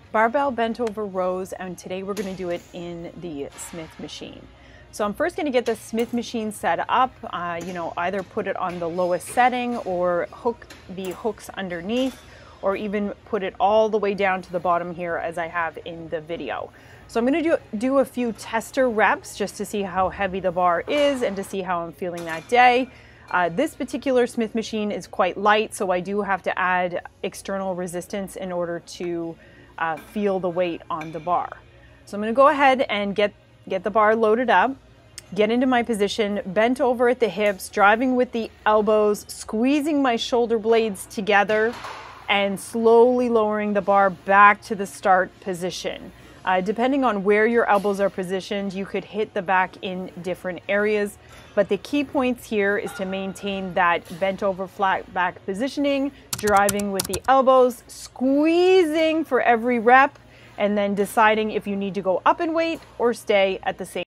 barbell bent over rows, and today we're going to do it in the Smith machine. So I'm first going to get the Smith machine set up, either put it on the lowest setting or hook the hooks underneath, or even put it all the way down to the bottom here as I have in the video. So I'm going to do a few tester reps just to see how heavy the bar is and to see how I'm feeling that day. This particular Smith machine is quite light, so I do have to add external resistance in order to feel the weight on the bar. So I'm going to go ahead and get the bar loaded up, get into my position, bent over at the hips, driving with the elbows, squeezing my shoulder blades together, and slowly lowering the bar back to the start position. Depending on where your elbows are positioned, you could hit the back in different areas, but the key points here is to maintain that bent over flat back positioning, driving with the elbows, squeezing for every rep, and then deciding if you need to go up in weight or stay at the same